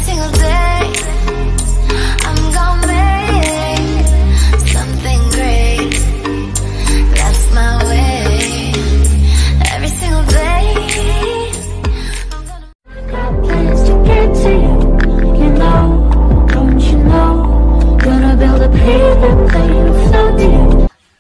single day, I'm gonna make something great. That's my way. Every single day, I'm gonna. Got plans to get to you, you know, don't you know? Gonna build a pavement plane to float to you.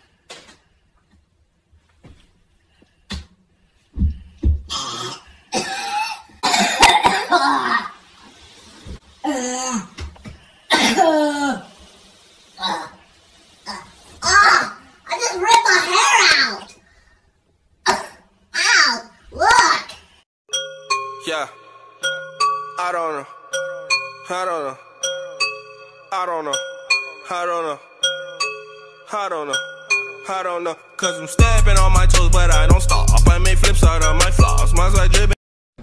I just ripped my hair out. Ow, look. Yeah, I don't know. I don't know. I don't know. I don't know. I don't know. I don't know. Cause I'm stepping on my toes, but I don't stop. I make flips out of my flaws. Mine's like dripping.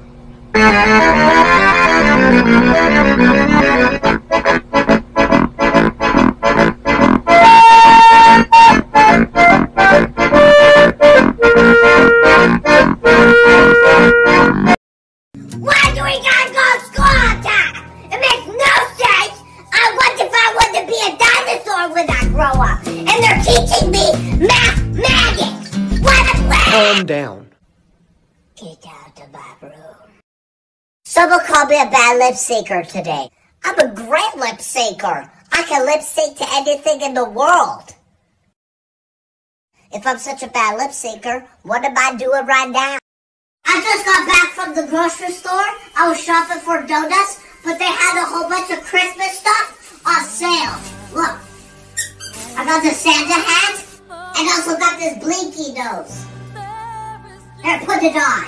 Why do we gotta go to school all the time? It makes no sense. I wonder if I want to be a dinosaur when I grow up. And they're teaching me mathematics. What a plan! Calm down. Get out of my room. Someone called me a bad lip syncer today. I'm a great lip syncer. I can lip sync to anything in the world. If I'm such a bad lip syncer, what am I doing right now? I just got back from the grocery store. I was shopping for donuts, but they had a whole bunch of Christmas stuff on sale. Look, I got the Santa hat, and also got this blinky nose. Here, put it on.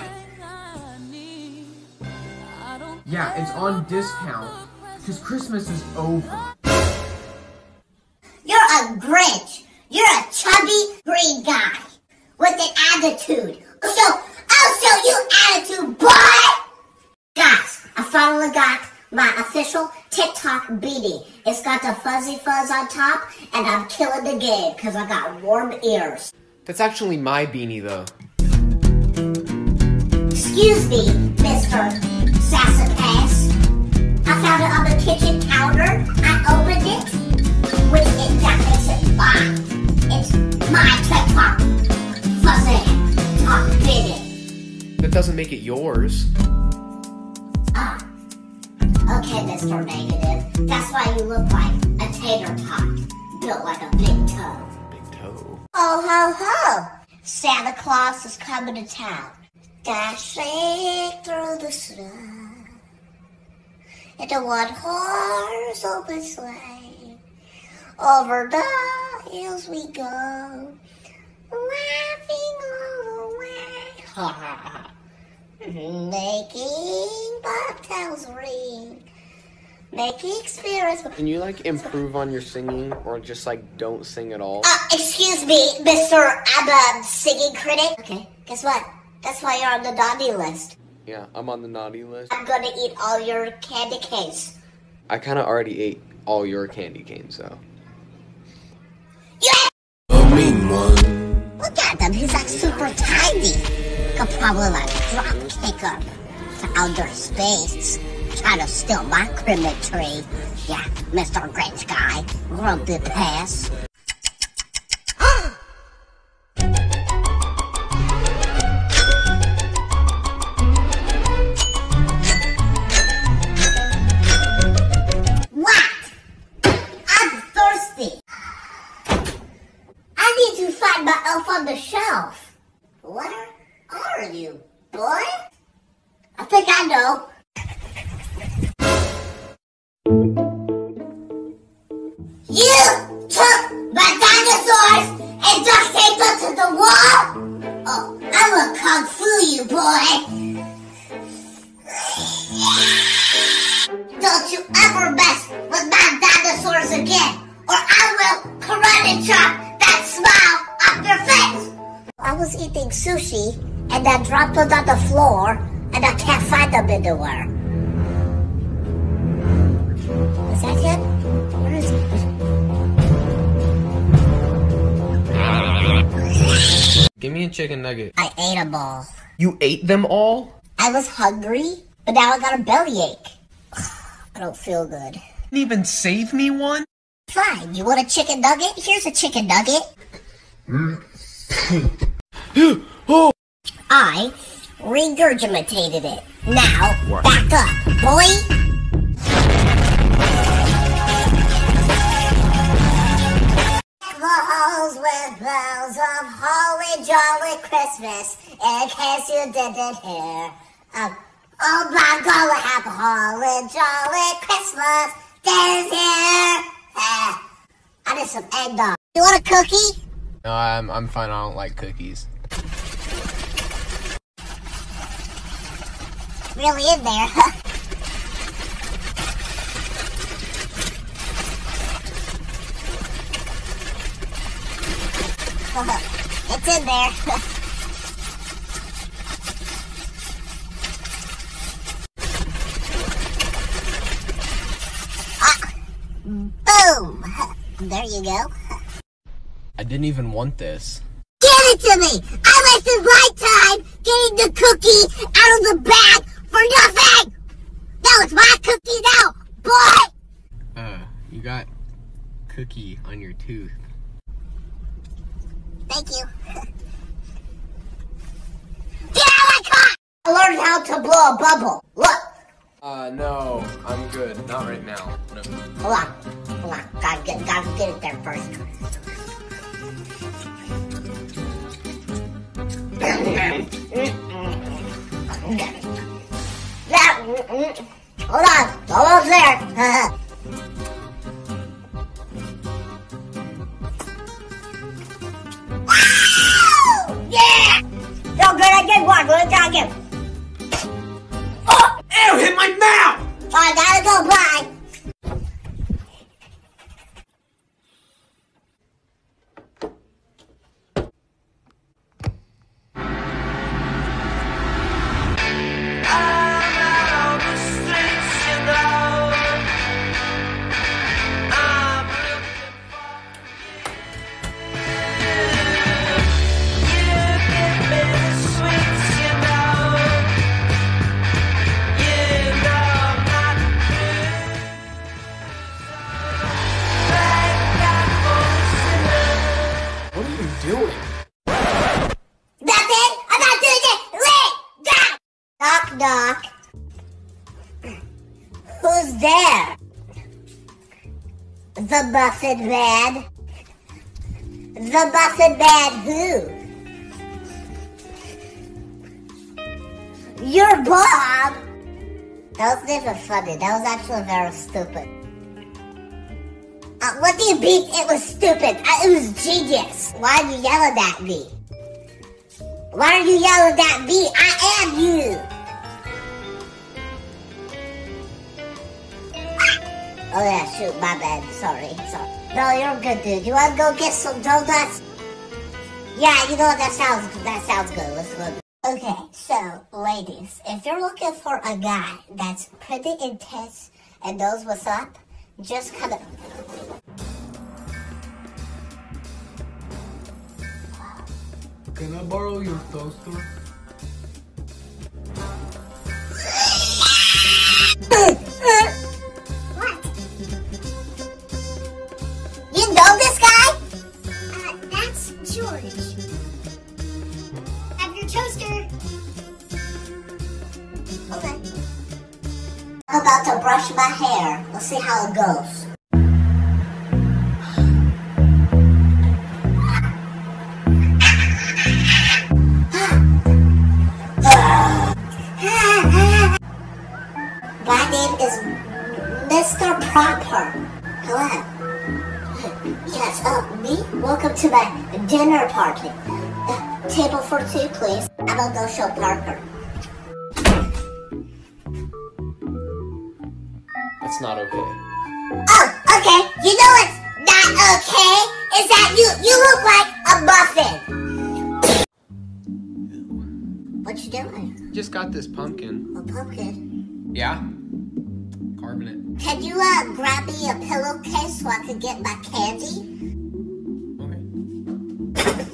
Yeah, it's on discount because Christmas is over. You're a Grinch. You're a chubby green guy with an attitude. I'll show you attitude, boy! Guys, I finally got my official TikTok beanie. It's got the fuzzy fuzz on top, and I'm killing the game because I got warm ears. That's actually my beanie, though. Excuse me, Mr. Sassafras. I found it on the kitchen counter. I opened it, which that makes it mine. It's my TikTok fuzzy top beanie. That doesn't make it yours. Okay, Mr. Negative. That's why you look like a tater tot, built like a big toe. Big toe. Ho, ho, ho! Santa Claus is coming to town. Dashing through the snow in a one-horse open sleigh. Over the hills we go, laughing all the way. Ha ha ha. Making bobtails ring. Making spirits. Can you, like, improve on your singing or just, like, don't sing at all? Excuse me, Mr. I'm a singing critic. Okay, guess what? That's why you're on the naughty list. Yeah, I'm on the naughty list. I'm gonna eat all your candy canes. I kind of already ate all your candy canes, so. Yeah! A mean one. Look at him, he's like super tiny. Could probably like drop kick up to outer space. Try to steal my Christmas tree. Yeah, Mr. Grinch guy. Grumpy pass. What? I'm thirsty. I need to find my elf on the shelf. Where are you, boy? I think I know. You took my dinosaurs and duct taped them to the wall? Oh, I will kung fu you, boy. Don't you ever mess with my dinosaurs again, or I will karate chop that smile off your face. I was eating sushi, and I dropped it on the floor, and I can't find them anywhere. Is that him? Where is it? Give me a chicken nugget. I ate them all. You ate them all? I was hungry, but now I got a bellyache. I don't feel good. Didn't even save me one? Fine, you want a chicken nugget? Here's a chicken nugget. I regurgitated it. Now, back up, boy. Balls with bells of holly jolly Christmas, in case you didn't hear. Oh my God, we have a holly jolly Christmas. There's here. I need some eggnog. You want a cookie? No, I'm fine. I don't like cookies. Really in there. It's in there. Boom! There you go. I didn't even want this. Give it to me! I wasted my time getting the cookie out of the bag for nothing! No, it's my cookie now, boy! You got cookie on your tooth. Thank you. Get out of my car! I learned how to blow a bubble. Look! No, I'm good. Not right now. No. Hold on. Gotta get it there first. Hold on, almost there. Yeah! So good, I did one. Let's try again. Oh! Ew, hit my mouth! I gotta go, bye. Doing? Nothing. I'm not doing it. Wait, down. Knock, knock. Who's there? The Muffin Man. The Muffin Man who? Your Bob. That wasn't even funny. That was actually very stupid. What do you mean it was stupid? It was genius. Why are you yelling at me? Why are you yelling at me? I am you. Oh yeah, shoot, my bad. Sorry. No, you're good, dude. You wanna go get some donuts? Yeah, you know what? That sounds good. Let's go. Okay, so ladies, if you're looking for a guy that's pretty intense and knows what's up, just kind of. Can I borrow your toaster? What? You know this guy? That's George. Have your toaster. Okay. I'm about to brush my hair. Let's see how it goes. My name is Mr. Proper. Hello. Yes, me? Welcome to my dinner party. Table for two, please. I'm gonna go show Parker. That's not okay. Oh, okay. You know what's not okay? Is that you look like a muffin. What you doing? Just got this pumpkin. A pumpkin. Yeah? Carving it. Can you grab me a pillowcase so I can get my candy? Okay.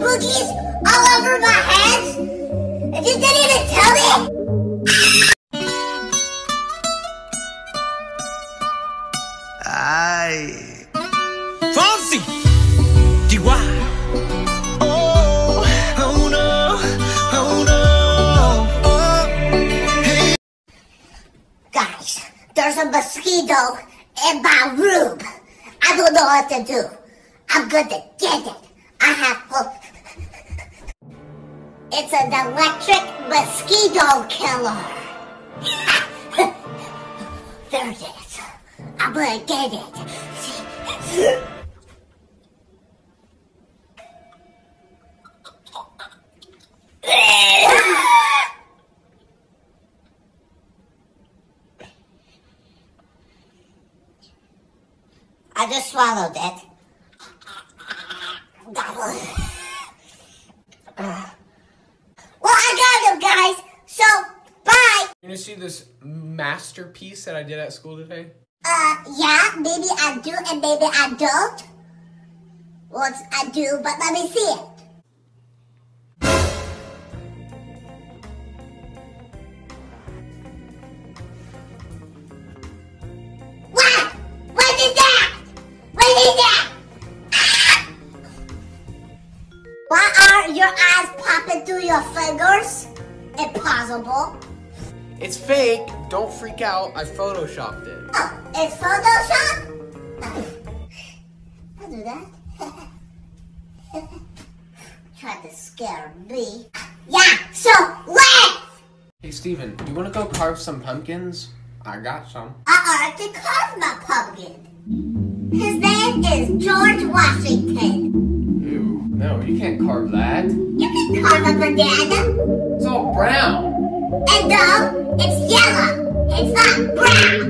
boogies all over my hands? And you didn't even tell me? Ay. Fonsi. DY. Oh, oh no, oh no. Oh, hey. Guys, there's a mosquito in my room. I don't know what to do. I'm gonna get it. I have hope. It's an electric mosquito killer. There it is. I'm gonna get it. I just swallowed it. Well, I got him, guys. So, bye. You gonna see this masterpiece that I did at school today? Yeah, maybe I do and maybe I don't. Well, I do, but let me see it. What? What is that? What is that? Ah! Why are your eyes popping through your fingers? Impossible. It's fake. Don't freak out. I photoshopped it. Oh, it's Photoshop? I'll do that. Tried to scare me. Yeah, so laugh! Hey, Steven, do you want to go carve some pumpkins? I got some. I already carved my pumpkin. His name is George Washington. Ew. No, you can't carve that. You can carve a banana. It's all brown. And no, it's yellow. It's not brown.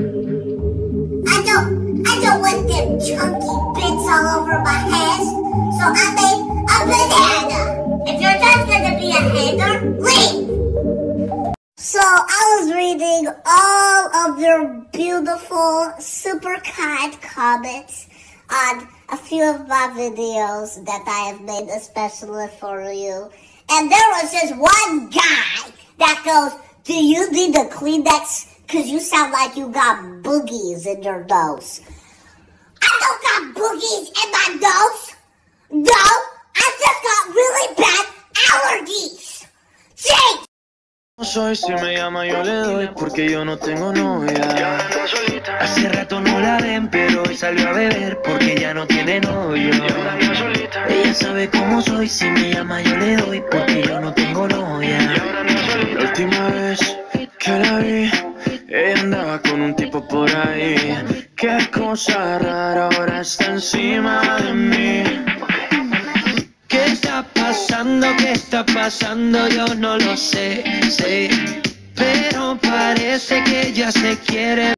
I don't want them chunky bits all over my hands, so I made a banana. If you're just gonna be a hater, leave. So I was reading all of your beautiful, super kind comments on a few of my videos that I have made especially for you. And there was just one guy that goes, "Do you need a Kleenex? Because you sound like you got boogies in your nose." I don't got boogies in my nose. No, I just got really bad allergies. Jake! No soy, si me llama yo le doy, porque yo no tengo novia. Hace rato no la ven, pero hoy salió a beber, porque ya no tiene novio. Ella sabe cómo soy, si me llama yo le doy, porque yo no tengo novia. La última vez que la vi, ella andaba con un tipo por ahí. Qué cosa rara, ahora está encima de mí. ¿Qué está pasando? ¿Qué está pasando? Yo no lo sé, pero parece que ella se quiere.